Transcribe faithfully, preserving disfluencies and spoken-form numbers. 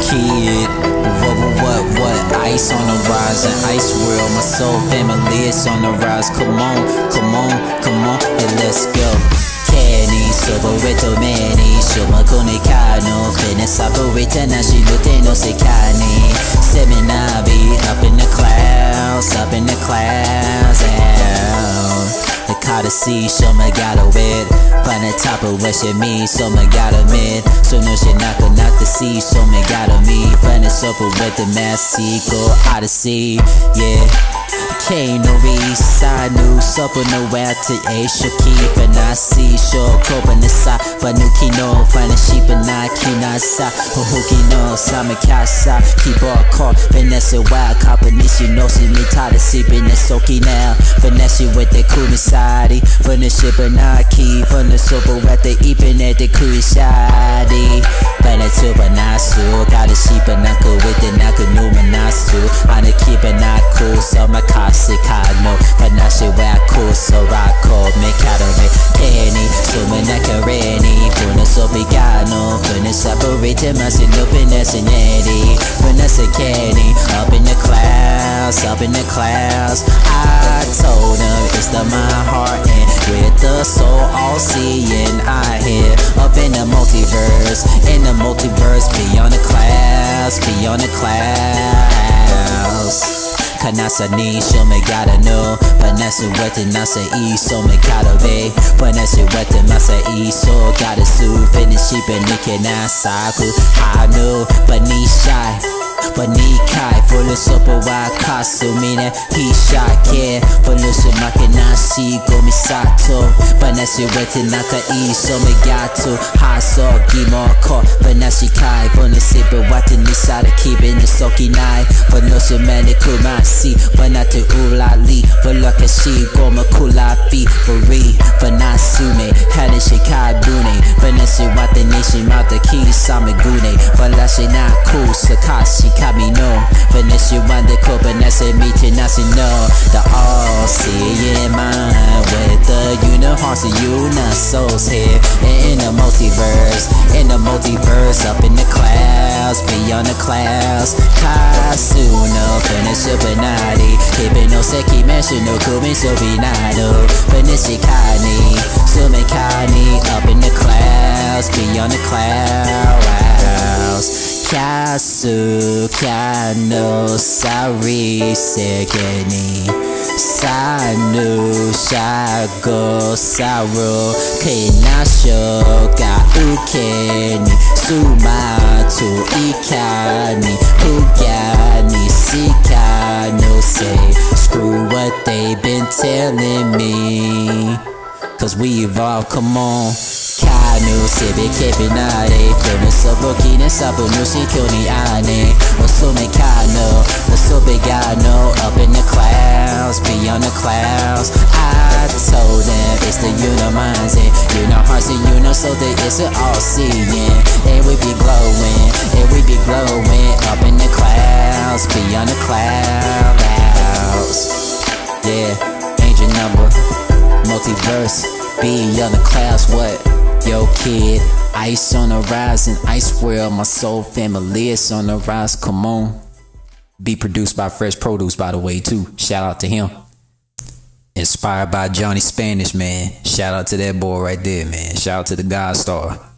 kid. What, what, what, what? Ice on the rise in ice world. My soul family is on the rise. Come on, come on, come on, and let's go. Kenny, soboreto many. Shomakone kano. Fitness operator, now she looking no sekani. Seminavi, up in the clouds, up in the clouds, out. The Codice, show me got a wet. Find the top of what she means, so me got a mid. So no she not gonna knock the sea, so me got a me. Find the supper with the massy, go Odyssey, yeah. Came no east side, new supper, no out to Asia Keep. And I see, sure, coping the side. But new kino, find a sheep and I kina sa. Hohoki no, Sama Kasa. Keep all caught, finesse wild, copper nishi no, see me tired of sleeping, it's okay now. Finesse with the kumisari. From the ship and I keep, from the supper at the eeping at the kuishadi. Find a tube and I sue, got a sheep and I go with the Nakanu Manasu. On the keep and I cool, so my car. Sikano, but now she wear cool, so I call me Cadare. Kenny, so when I can rainy, Funes Obigano, Funes separated, Massy Lupin, Nessineti, Funes Kenny, up in the clouds, up in the clouds. I told him it's the my heart, and with the soul all seeing, I hear up in the multiverse, in the multiverse, beyond the clouds, beyond the clouds. Kanasa ni, show me gotta know. Vanessa wet and Nasa E, so me gotta be. Vanessa wet and Masa E, so gotta sue. Finish sheep and Nick and Asaku. I know, but ni shy. But ni kai, full of supper, why kasu, meaning he shot, yeah. Full of some makinashi, go mi sato. Vanessa wet and Naka E, so me gato. Ha so, gimo ko. Vanessa kai, full of sipper, what the nisada keep in the soki nai. But no so many kuma. See, but not to ulali, but look at she go makula fi for re, but not sume, had a shikabune, but nasi what the nation mouth the key samagune, but la she not cool, sakashi kamino, but nasi want the cope and nasi meeting nasi no, the all seeing mind with the universe, UNISOUL's here, and in the multiverse, in the multiverse, up in the clouds, beyond the clouds, Kasuno, finish up. Keeping no seki mention no kumi so binado. Benishikani, Sumekani, up in the clouds, beyond the clouds. Kasu, Kano, Sari, Sekeni. Sanu, Shago, Saru, Kinasho, Ga Ukeni, Sumatu, Ikani, Ugani, Sikano, say, screw what they been telling me. Cause we evolve, come on. Kanu, Sibi, Kipinade, Furnace of Bokina, Sabu, Nusi, Kuni, Ane, Osume Kano, Osubigano, up in the clouds, beyond the clouds. I told them it's the Uniminds, and you know hearts and you know so that it's all seeing. And we be glowing, and we be glowing, up in the clouds, beyond the clouds. Yeah, angel number, multiverse, beyond the clouds, what? Yo kid, ice on the rise in ice world. My soul family is on the rise, come on. Be produced by Fresh Prodeuce, by the way, too. Shout out to him. Inspired by Johnny Spanish, man. Shout out to that boy right there, man. Shout out to the God Star.